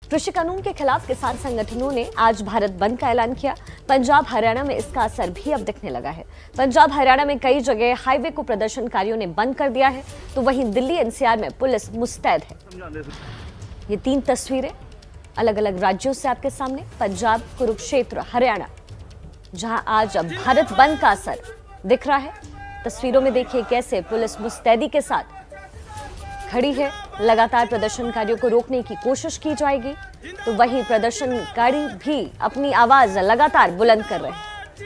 कृषि कानून के खिलाफ किसान संगठनों ने आज भारत बंद का ऐलान किया। पंजाब हरियाणा में इसका असर भी अब दिखने लगा है। पंजाब हरियाणा में कई जगह हाईवे को प्रदर्शनकारियों ने बंद कर दिया है, तो वहीं दिल्ली एनसीआर में पुलिस मुस्तैद है। ये 3 तस्वीरें अलग अलग राज्यों से आपके सामने। पंजाब, कुरुक्षेत्र, हरियाणा, जहां आज अब भारत बंद का असर दिख रहा है। तस्वीरों में देखिए कैसे पुलिस मुस्तैदी के साथ खड़ी है। लगातार प्रदर्शनकारियों को रोकने की कोशिश की जाएगी, तो वहीं प्रदर्शनकारी भी अपनी आवाज लगातार बुलंद कर रहे हैं।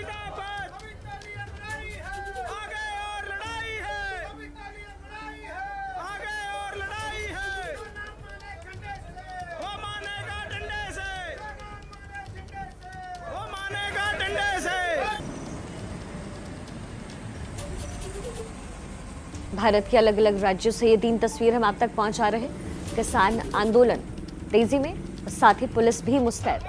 भारत के अलग अलग राज्यों से ये 3 तस्वीर हम आप तक पहुंचा रहे हैं। किसान आंदोलन तेजी में, साथ ही पुलिस भी मुस्तैद।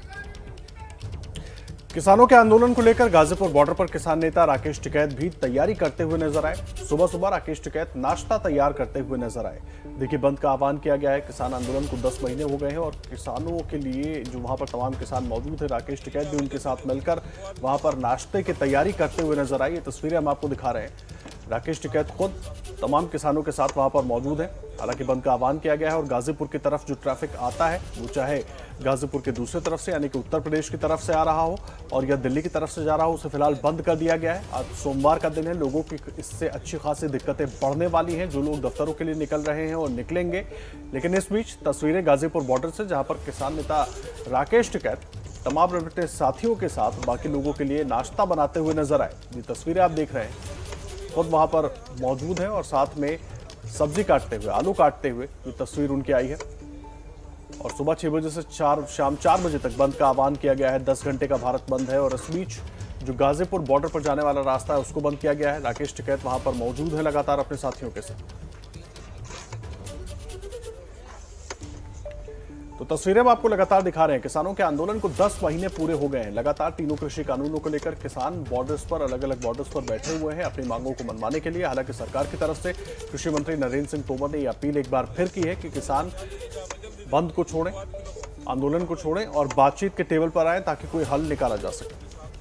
किसानों के आंदोलन को लेकर गाजीपुर बॉर्डर पर किसान नेता राकेश टिकैत भी तैयारी करते हुए नजर आए। सुबह सुबह राकेश टिकैत नाश्ता तैयार करते हुए नजर आए। देखिए, बंद का आह्वान किया गया है। किसान आंदोलन को 10 महीने हो गए हैं और किसानों के लिए जो वहां पर तमाम किसान मौजूद है, राकेश टिकैत भी उनके साथ मिलकर वहां पर नाश्ते की तैयारी करते हुए नजर आई। ये तस्वीरें हम आपको दिखा रहे हैं। राकेश टिकैत खुद तमाम किसानों के साथ वहां पर मौजूद है। हालांकि बंद का आह्वान किया गया है और गाजीपुर की तरफ जो ट्रैफिक आता है, वो चाहे गाजीपुर के दूसरी तरफ से यानी कि उत्तर प्रदेश की तरफ से आ रहा हो और या दिल्ली की तरफ से जा रहा हो, उसे फिलहाल बंद कर दिया गया है। आज सोमवार का दिन है, लोगों की इससे अच्छी खासी दिक्कतें बढ़ने वाली हैं। जो लोग दफ्तरों के लिए निकल रहे हैं और निकलेंगे। लेकिन इस बीच तस्वीरें गाजीपुर बॉर्डर से, जहां पर किसान नेता राकेश टिकैत तमाम अपने साथियों के साथ बाकी लोगों के लिए नाश्ता बनाते हुए नजर आए। ये तस्वीरें आप देख रहे हैं, खुद वहां पर मौजूद है और साथ में सब्जी काटते हुए, आलू काटते हुए ये तस्वीर उनकी आई है। और सुबह 6 बजे से शाम 4 बजे तक बंद का आह्वान किया गया है। 10 घंटे का भारत बंद है और इस बीच जो गाजीपुर बॉर्डर पर जाने वाला रास्ता है, उसको बंद किया गया है। राकेश टिकैत वहां पर मौजूद है लगातार अपने साथियों के साथ। तो तस्वीरें हम आपको लगातार दिखा रहे हैं। किसानों के आंदोलन को 10 महीने पूरे हो गए हैं। लगातार तीनों कृषि कानूनों को लेकर किसान बॉर्डर्स पर, अलग अलग बॉर्डर्स पर बैठे हुए हैं अपनी मांगों को मनवाने के लिए। हालांकि सरकार की तरफ से कृषि मंत्री नरेंद्र सिंह तोमर ने यह अपील एक बार फिर की है कि किसान बंद को छोड़ें, आंदोलन को छोड़ें और बातचीत के टेबल पर आए ताकि कोई हल निकाला जा सके।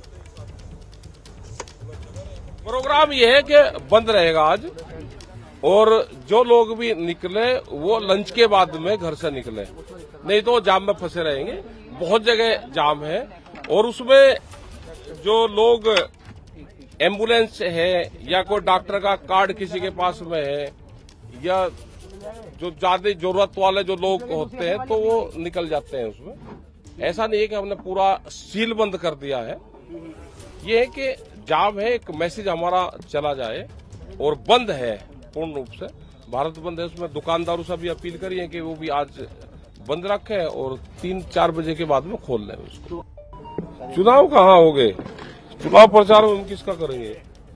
प्रोग्राम यह है कि बंद रहेगा आज, और जो लोग भी निकले वो लंच के बाद में घर से निकले, नहीं तो जाम में फंसे रहेंगे। बहुत जगह जाम है और उसमें जो लोग एम्बुलेंस है या कोई डॉक्टर का कार्ड किसी के पास में है या जो ज्यादा जरूरत वाले जो लोग होते हैं, तो वो निकल जाते हैं उसमें। ऐसा नहीं है कि हमने पूरा सील बंद कर दिया है। ये है कि जाम है, एक मैसेज हमारा चला जाए, और बंद है पूर्ण रूप से। भारत बंद है, उसमें दुकानदारों से भी अपील करी है कि वो भी आज बंद रखें और 3-4 बजे के बाद में खोल लें उसको। चुनाव कहाँ हो गए? चुनाव प्रचार हम किसका करेंगे?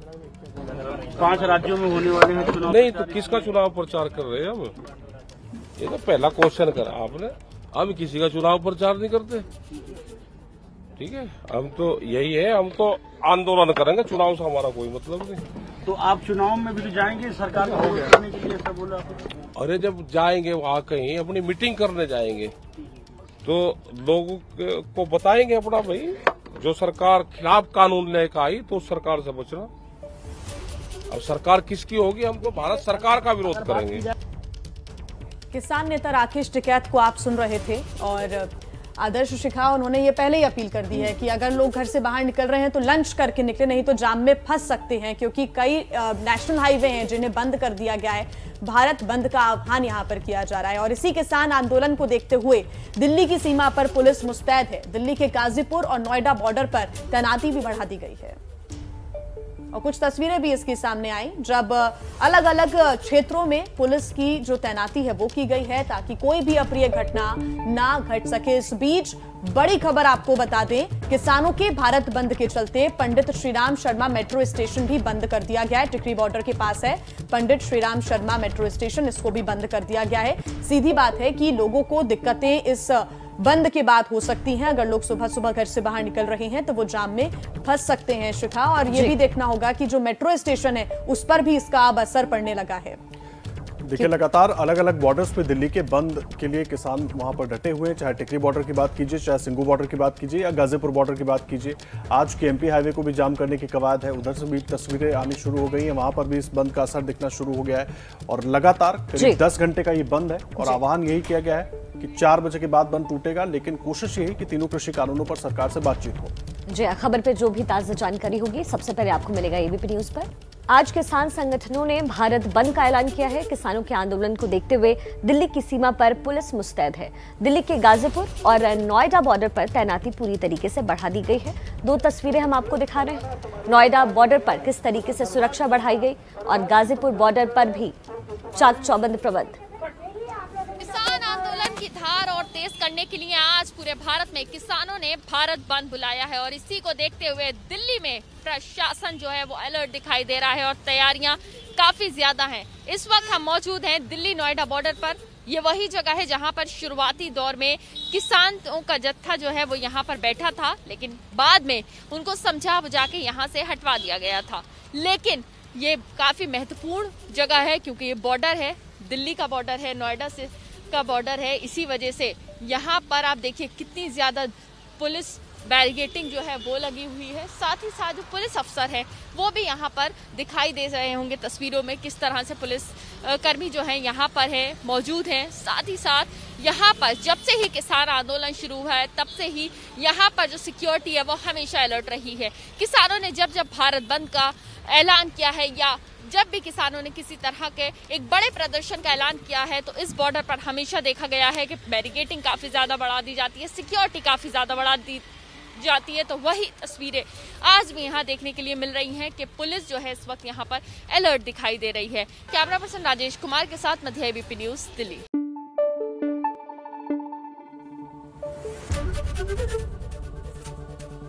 5 राज्यों में होने वाले हैं चुनाव। नहीं तो किसका चुनाव प्रचार कर रहे हैं हम? ये तो पहला क्वेश्चन करा आपने। हम किसी का चुनाव प्रचार नहीं करते, ठीक है। हम तो यही है, हम तो आंदोलन करेंगे, चुनाव से हमारा कोई मतलब नहीं। तो आप चुनाव में भी तो जाएंगे सरकार को वोट करने के लिए, ऐसा बोला आपने? अरे जब जाएंगे वहाँ कहीं अपनी मीटिंग करने जाएंगे तो लोगों को बताएंगे अपना, भाई जो सरकार खिलाफ कानून लेकर आई तो उस सरकार से बचना। अब सरकार किसकी होगी, हम तो भारत सरकार का विरोध करेंगे। किसान नेता राकेश टिकैत को आप सुन रहे थे और आदर्श शिखा, उन्होंने ये पहले ही अपील कर दी है कि अगर लोग घर से बाहर निकल रहे हैं तो लंच करके निकले, नहीं तो जाम में फंस सकते हैं, क्योंकि कई नेशनल हाईवे हैं जिन्हें बंद कर दिया गया है। भारत बंद का आह्वान यहां पर किया जा रहा है और इसी किसान आंदोलन को देखते हुए दिल्ली की सीमा पर पुलिस मुस्तैद है। दिल्ली के गाजीपुर और नोएडा बॉर्डर पर तैनाती भी बढ़ा दी गई है और कुछ तस्वीरें भी इसके सामने आई, जब अलग अलग क्षेत्रों में पुलिस की जो तैनाती है वो की गई है ताकि कोई भी अप्रिय घटना ना घट सके। इस बीच बड़ी खबर आपको बता दें, किसानों के भारत बंद के चलते पंडित श्रीराम शर्मा मेट्रो स्टेशन भी बंद कर दिया गया है। टिकरी बॉर्डर के पास है पंडित श्रीराम शर्मा मेट्रो स्टेशन, इसको भी बंद कर दिया गया है। सीधी बात है कि लोगों को दिक्कतें इस बंद के बाद हो सकती हैं। अगर लोग सुबह सुबह घर से बाहर निकल रहे हैं तो वो जाम में फंस सकते हैं शिखा, और ये भी देखना होगा कि जो मेट्रो स्टेशन है उस पर भी इसका अब असर पड़ने लगा है। देखिए, लगातार अलग अलग बॉर्डर्स पे दिल्ली के बंद के लिए किसान वहां पर डटे हुए हैं। चाहे टिकरी बॉर्डर की बात कीजिए, चाहे सिंघू बॉर्डर की बात कीजिए या गाजीपुर बॉर्डर की बात कीजिए। आज केएमपी हाईवे को भी जाम करने की कवायद है। उधर से भी तस्वीरें आनी शुरू हो गई हैं, वहां पर भी इस बंद का असर दिखना शुरू हो गया है। और लगातार करीब 10 घंटे का ये बंद है और आह्वान यही किया गया है कि 4 बजे के बाद बंद टूटेगा, लेकिन कोशिश यही कि तीनों कृषि कानूनों पर सरकार से बातचीत हो। जी, खबर पे जो भी ताजा जानकारी होगी सबसे पहले आपको मिलेगा एबीपी न्यूज पर। आज किसान संगठनों ने भारत बंद का ऐलान किया है। किसानों के आंदोलन को देखते हुए दिल्ली की सीमा पर पुलिस मुस्तैद है। दिल्ली के गाजीपुर और नोएडा बॉर्डर पर तैनाती पूरी तरीके से बढ़ा दी गई है। 2 तस्वीरें हम आपको दिखा रहे हैं। नोएडा बॉर्डर पर किस तरीके से सुरक्षा बढ़ाई गई और गाजीपुर बॉर्डर पर भी चाक चौबंद प्रबंध। किसान आंदोलन की धार और तेज करने के लिए आज पूरे भारत में किसानों ने भारत बंद बुलाया है और इसी को देखते हुए दिल्ली में प्रशासन जो है वो अलर्ट दिखाई दे रहा है और तैयारियां काफी ज्यादा हैं। इस वक्त हम मौजूद हैं दिल्ली नोएडा बॉर्डर पर। ये वही जगह है जहां पर शुरुआती दौर में किसानों का जत्था जो है वो यहाँ पर बैठा था, लेकिन बाद में उनको समझा बुझा के यहाँ से हटवा दिया गया था। लेकिन ये काफी महत्वपूर्ण जगह है क्योंकि ये बॉर्डर है, दिल्ली का बॉर्डर है, नोएडा से का बॉर्डर है। इसी वजह से यहाँ पर आप देखिए कितनी ज्यादा पुलिस बैरिकेडिंग जो है वो लगी हुई है। साथ ही साथ जो पुलिस अफसर है वो भी यहाँ पर दिखाई दे रहे होंगे तस्वीरों में, किस तरह से पुलिस कर्मी जो है यहाँ पर है मौजूद हैं। साथ ही साथ यहाँ पर जब से ही किसान आंदोलन शुरू हुआ है तब से ही यहाँ पर जो सिक्योरिटी है वो हमेशा अलर्ट रही है। किसानों ने जब जब भारत बंद का ऐलान किया है या जब भी किसानों ने किसी तरह के एक बड़े प्रदर्शन का ऐलान किया है तो इस बॉर्डर पर हमेशा देखा गया है कि बैरिकेडिंग काफी ज्यादा बढ़ा दी जाती है, सिक्योरिटी काफी ज्यादा बढ़ा दी जाती है। तो वही तस्वीरें आज भी यहाँ देखने के लिए मिल रही हैं कि पुलिस जो है इस वक्त यहाँ पर अलर्ट दिखाई दे रही है। कैमरा पर्सन राजेश कुमार के साथ मध्य ABP news Delhi.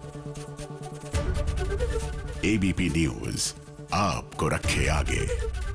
ABP news आपको रखे आगे।